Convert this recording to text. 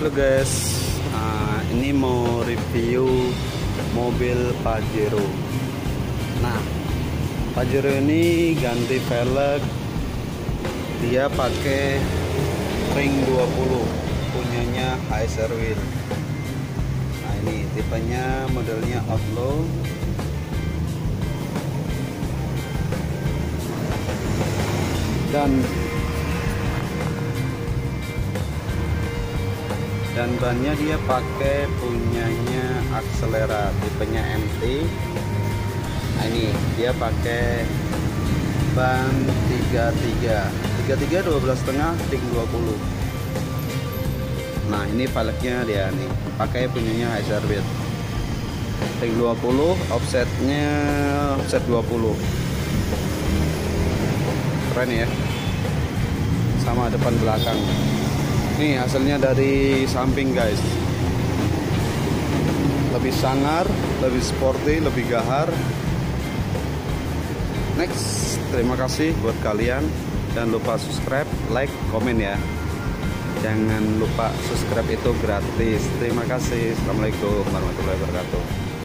Halo guys, ini mau review mobil Pajero. Nah, Pajero ini ganti velg, dia pakai ring 20, punyanya HSR Wheel. Nah, ini tipenya modelnya Outlaw. Dan bannya dia pakai punyanya Axelera, tipenya MT. Nah, ini dia pakai ban 33 12,5 ring 20. Nah, ini velgnya dia nih, pakai punyanya HSR Wheel. Ring 20, offsetnya offset 20. Keren ya, sama depan belakang. Ini hasilnya dari samping guys, lebih sangar, lebih sporty, lebih gahar. Next, terima kasih buat kalian. Jangan lupa subscribe, like, komen ya. Jangan lupa subscribe, itu gratis. Terima kasih. Assalamualaikum warahmatullahi wabarakatuh.